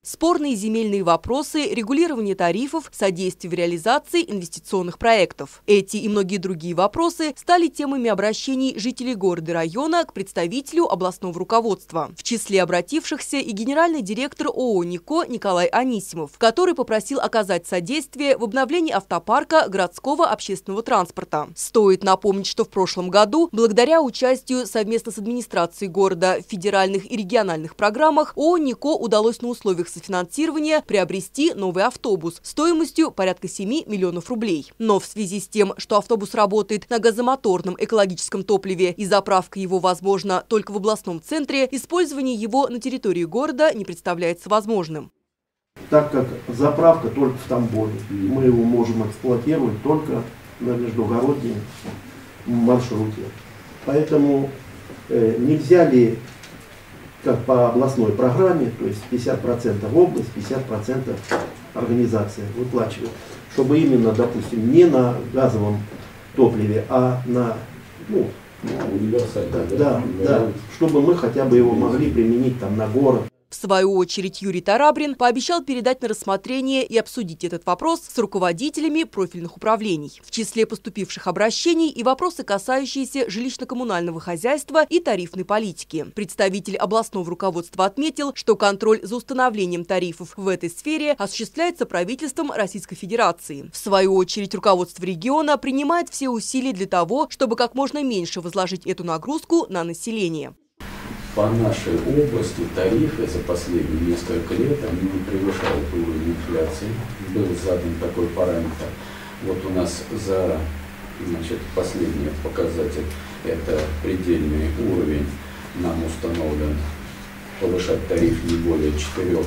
Спорные земельные вопросы, регулирование тарифов, содействие в реализации инвестиционных проектов. Эти и многие другие вопросы стали темами обращений жителей города и района к представителю областного руководства. В числе обратившихся и генеральный директор ООО «Нико» Николай Анисимов, который попросил оказать содействие в обновлении автопарка городского общественного транспорта. Стоит напомнить, что в прошлом году, благодаря участию совместно с администрацией города в федеральных и региональных программах, ООО «Нико» удалось на условиях софинансирования приобрести новый автобус стоимостью порядка 7 миллионов рублей. Но в связи с тем, что автобус работает на газомоторном экологическом топливе и заправка его возможна только в областном центре, использование его на территории города не представляется возможным. Так как заправка только в Тамбове, мы его можем эксплуатировать только на междугороднем маршруте. Поэтому нельзя ли, как по областной программе, то есть 50% область, 50% организация выплачивает, чтобы именно, допустим, не на газовом топливе, а на универсальном, да, чтобы мы хотя бы его могли применить там на город. В свою очередь Юрий Тарабрин пообещал передать на рассмотрение и обсудить этот вопрос с руководителями профильных управлений. В числе поступивших обращений и вопросы, касающиеся жилищно-коммунального хозяйства и тарифной политики. Представитель областного руководства отметил, что контроль за установлением тарифов в этой сфере осуществляется правительством Российской Федерации. В свою очередь руководство региона принимает все усилия для того, чтобы как можно меньше возложить эту нагрузку на население. По нашей области тарифы за последние несколько лет они не превышают уровень инфляции. Был задан такой параметр. Вот у нас за последний показатель это предельный уровень. Нам установлен повышать тариф не более 4,7%.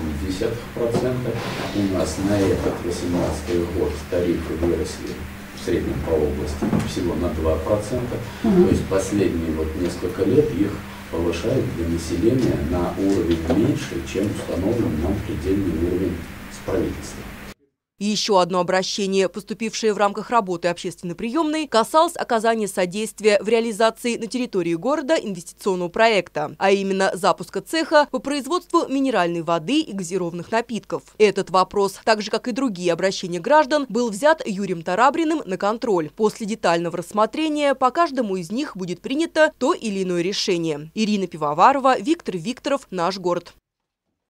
У нас на этот 2018 год тарифы выросли в среднем по области всего на 2%. То есть последние несколько лет их повышают для населения на уровень меньше, чем установлен нам предельный уровень с правительством. Еще одно обращение, поступившее в рамках работы общественной приемной, касалось оказания содействия в реализации на территории города инвестиционного проекта, а именно запуска цеха по производству минеральной воды и газированных напитков. Этот вопрос, так же как и другие обращения граждан, был взят Юрием Тарабриным на контроль. После детального рассмотрения по каждому из них будет принято то или иное решение. Ирина Пивоварова, Виктор Викторов, «Наш город».